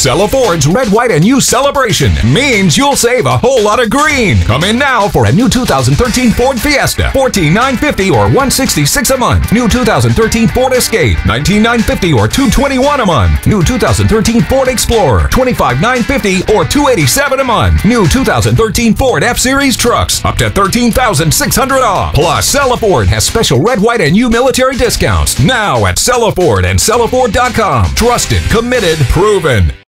Cella Ford's Red, White, and You celebration means you'll save a whole lot of green. Come in now for a new 2013 Ford Fiesta, $14,950 or $166 a month. New 2013 Ford Escape, $19,950 or $221 a month. New 2013 Ford Explorer, $25,950 or $287 a month. New 2013 Ford F-Series trucks, up to $13,600 off. Plus, Cella Ford has special Red, White, and You military discounts now at Cella Ford and CellaFord.com. Trusted, committed, proven.